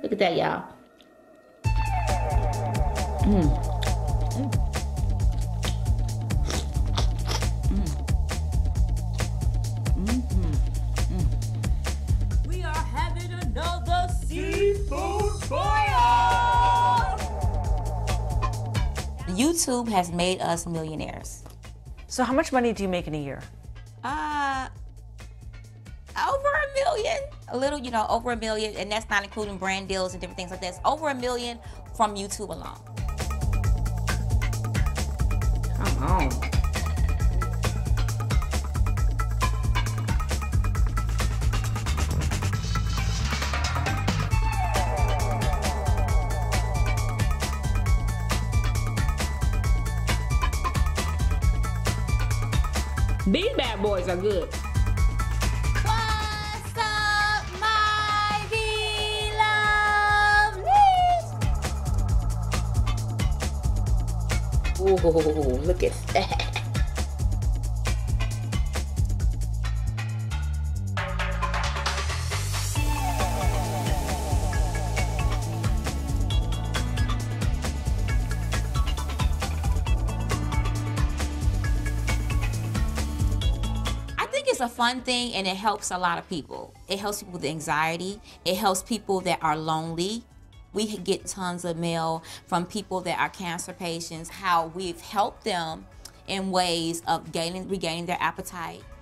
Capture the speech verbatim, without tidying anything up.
Look at that, y'all. Mm. YouTube has made us millionaires. So how much money do you make in a year? Uh, over a million. A little, you know, over a million, and that's not including brand deals and different things like that. It's over a million from YouTube alone. Come on. These bad boys are good. What's up, my beloveds? Ooh, look at that. It's a fun thing, and it helps a lot of people. It helps people with anxiety. It helps people that are lonely. We get tons of mail from people that are cancer patients, how we've helped them in ways of gaining, regaining their appetite.